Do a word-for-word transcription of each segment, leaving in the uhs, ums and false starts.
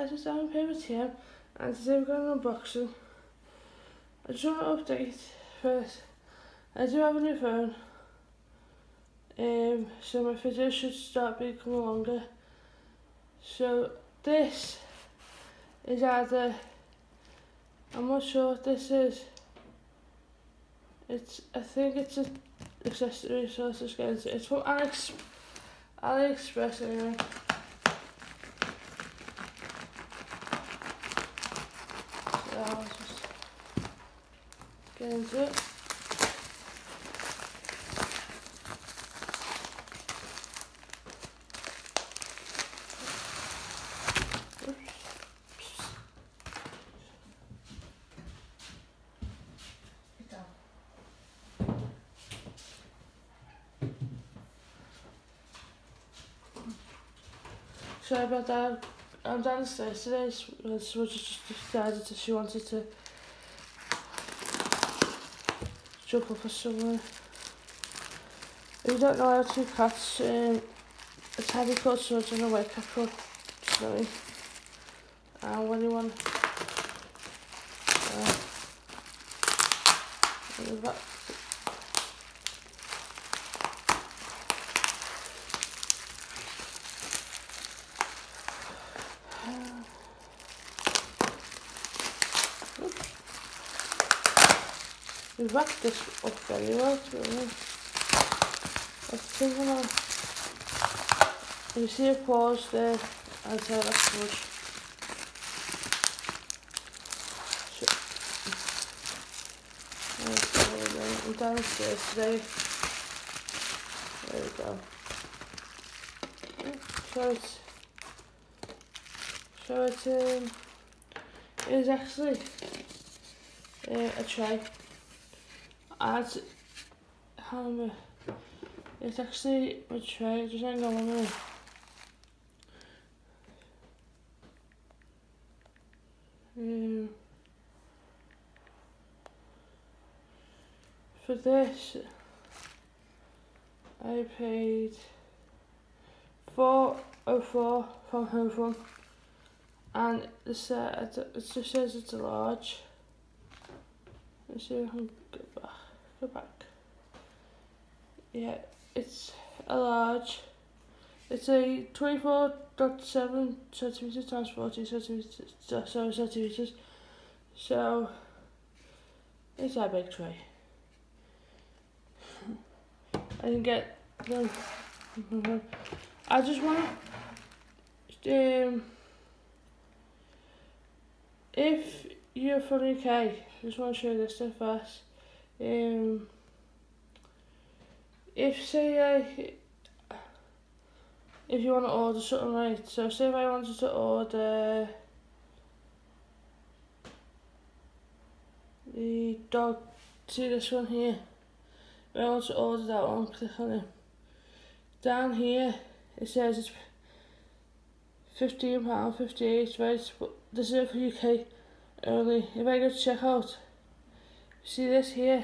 guys, it's down here with Tim, and today we're going to unboxing. I just want to update first. I do have a new phone, um, so my videos should start becoming longer. So this is either, I'm not sure what this is. It's, I think it's an accessory sort of skin. It's from Alex, AliExpress anyway. So I'll just get into it. Sorry about that. I'm downstairs today, so we just decided that she wanted to jump up or somewhere. If you don't know how to catch um, a tabby called Swords and a white cat called Snowy, and when you want uh, that. We wrapped this up very well, to be honest. Let's think on. You see a pause there, I'd say that's good. So, I'm downstairs today. There we go. So it's, so it's, um, it is actually uh, a tray. As um, it's actually a tray, just hang on a minute. Um, for this, I paid four oh four from Home Fun, and the set it just says it's a large. Let's see if I can get back. Go back. Yeah, it's a large. It's a twenty-four point seven centimeters times forty centimeters. So centimeters. So it's a big tray. I can get them. I just want to. Um, if you're from the U K, I just want to show you this stuff first. Um, if say uh, if you want to order something, right, so say if I wanted to order the dog, see this one here, if I want to order that one, click on it. Down here it says it's fifteen pounds fifty-eight, right, but this is for U K only. If I go to checkout, see this here,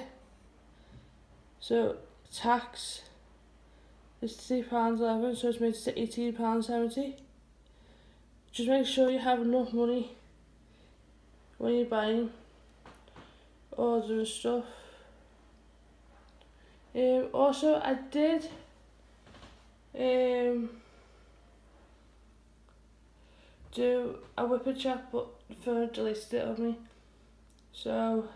so tax is three pounds eleven, so it's made to eighteen pounds seventy. Just make sure you have enough money when you're buying, ordering stuff. Um, also, I did um, do a whipping chat, but the phone deleted it on me, so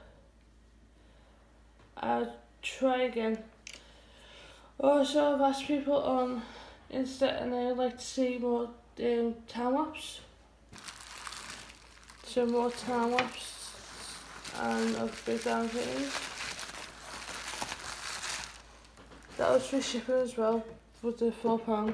I'll try again. Also, I've asked people on Insta and they'd like to see more um, time lapse. So more time lapse and of breakdown things. That was free shipping as well, with the four pound.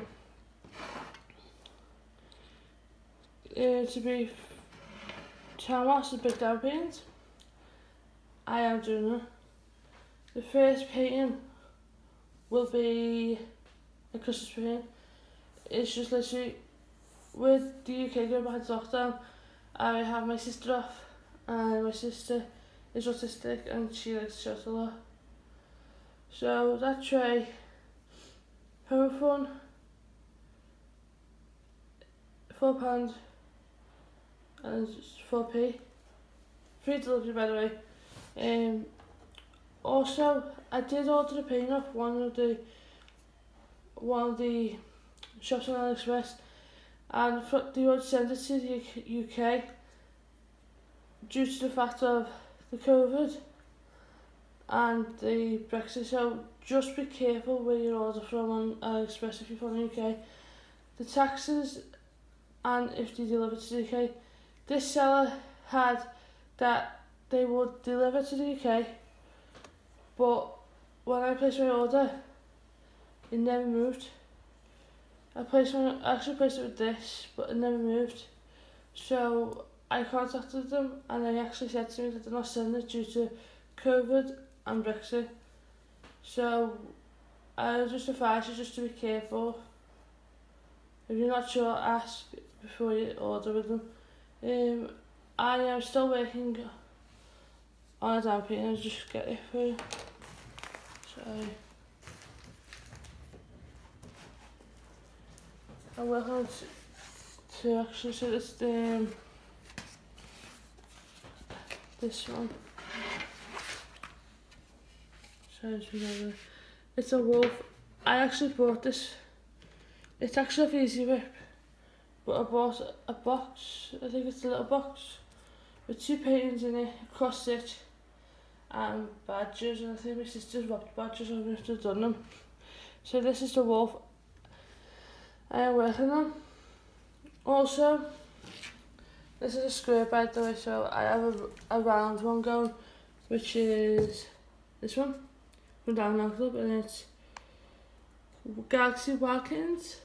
Uh, to be time lapse and breakdown paint, I am doing it. The first painting will be a Christmas painting. It's just literally, with the U K going back to lockdown, I have my sister off, and my sister is autistic and she likes to shut a lot. So that tray, Home Fun, four pounds, and it's four p. Free delivery, by the way. Um, also, I did order a painting off one of the one of the shops on AliExpress, and they would send it to the U K due to the fact of the COVID and the Brexit. So just be careful where you order from on AliExpress if you're from the U K. The taxes, and if they deliver to the U K, this seller had that they would deliver to the U K, but when I placed my order, it never moved. I placed my, I actually placed it with this, but it never moved. So I contacted them, and they actually said to me that they're not sending it due to COVID and Brexit. So I would just advise you just to be careful. If you're not sure, ask before you order with them. Um, I am still working on a damn painting. I'll just get it for you. Sorry. I'm working on to, to actually, so it's the, um, this one. Sorry, it's a wolf. I actually bought this. It's actually a easy whip, but I bought a box. I think it's a little box with two paintings in it, a cross stitch, and badges. And I think my sister's wrapped badges on it to done them. So this is the wolf I am working on. Also, this is a square, by the way, so I have a, a round one going, which is this one from Down Now Club, and it's Galaxy Wildkins.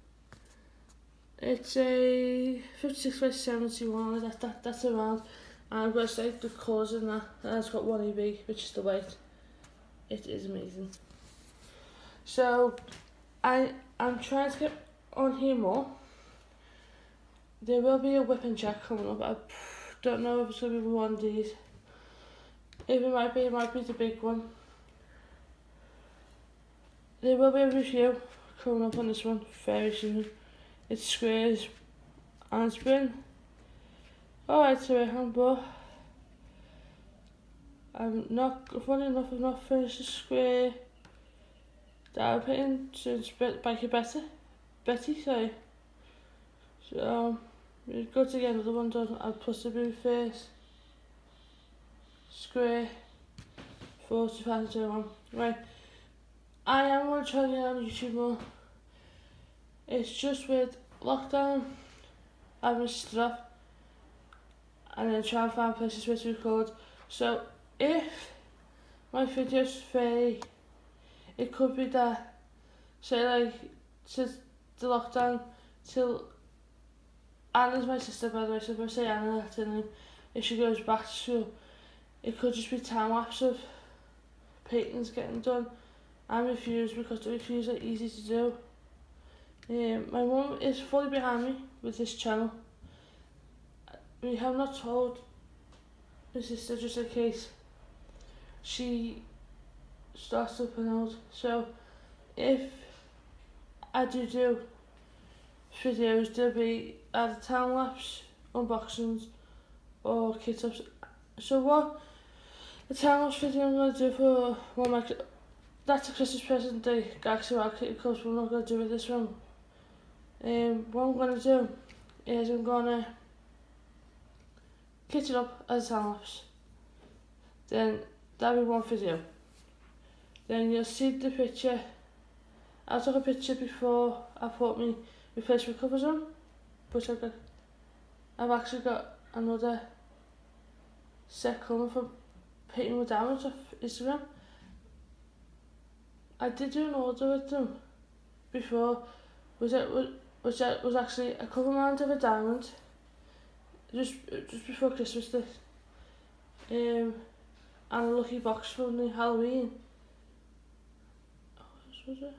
It's a fifty-six by seventy-one, that, that, that's a round, and I've got to like the colours in that, and it's got one E B, which is the white. It is amazing. So, I, I'm trying to get on here more. There will be a whip and check coming up. I don't know if it's going to be one of these. If it might be, it might be the big one. There will be a review coming up on this one very soon. It's squares, and it's been alright to work on, but I'm not, funny enough, I've not finished the square that I'm painting since Biker Better, Betty, sorry. So, um, it's good to get another one done. I'll possibly first square for two thousand twenty-one. Right, I am going to try to get on YouTube more. It's just with lockdown, I've been stuff, and then try and find places where to record. So if my video's very, it could be that, say like, since the lockdown till, Anna's my sister, by the way, so if I say Anna, that's her name, if she goes back to school, it could just be time lapse of paintings getting done and reviews, because the reviews are easy to do. Um, my mum is fully behind me with this channel. We have not told my sister just in case she starts up and out. So if I do do videos, there'll be either time lapse, unboxings, or kit ups. So what the time lapse video I'm going to do for one of my, that's a Christmas present, the Galaxy Wildkins Clubs, but I'm not going to do with this one. Um, what I'm going to do is I'm going to kit it up as a time lapse. Then that'll be one video. Then you'll see the picture. I took a picture before I put my replacement covers on, but I've, got, I've actually got another set coming for painting with diamonds off Instagram. I did do an order with them before, which was, which was actually a cover mount of a diamond, just just before Christmas Day, um, and a lucky box from the Halloween. Oh, what was it?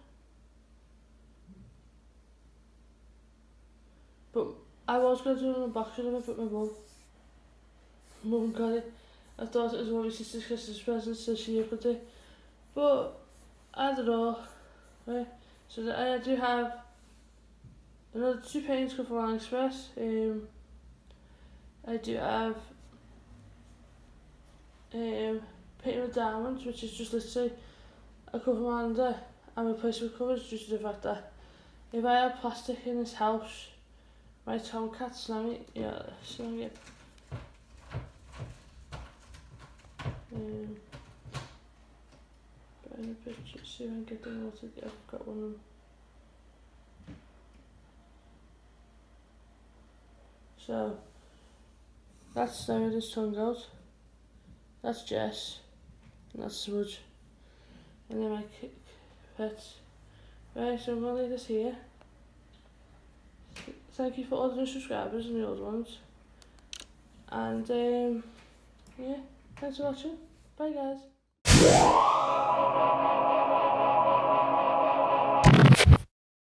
But I was going to do an unboxing of it, but my mum, mum got it. I thought it was one of my sister's Christmas presents, so she opened it. But I don't know. Right? So I do have another two paintings come from AliExpress. Um, I do have um, painting with diamonds, which is just literally a cover under and replacing with covers, due to the fact that if I have plastic in this house, my tomcat Sammy, yeah, Sammy, um, put in a picture, see if I can get them all together. I've got one of them. So, that's Sammy with his tongue out, that's Jess, and that's Smudge, and then my pets. Right, so I'm going to leave this here. Thank you for all the new subscribers and the old ones. And um, yeah, thanks for watching. Bye guys.